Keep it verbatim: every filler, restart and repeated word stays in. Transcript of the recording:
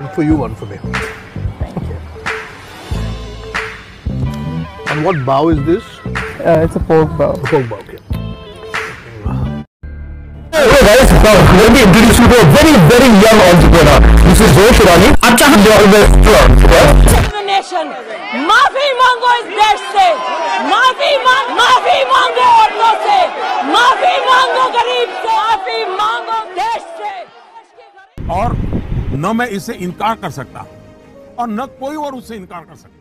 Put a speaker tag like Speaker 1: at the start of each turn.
Speaker 1: One for you, one for me.
Speaker 2: Thank you.
Speaker 1: And what bow is this?
Speaker 2: Uh, it's a pork bow.
Speaker 1: Pork bow, okay.
Speaker 3: Hey guys, now let me introduce you to a very very young entrepreneur. This is Joe Shirani. अच्छा हम जो
Speaker 4: Nation, माफी मांगो इस देश से, माफी मांग, माफी मांगो औरतों से, माफी मांगो गरीब से, माफी मांगो देश से।
Speaker 5: और न मैं इससे इनकार कर सकता और न कोई और उससे इनकार कर सकता।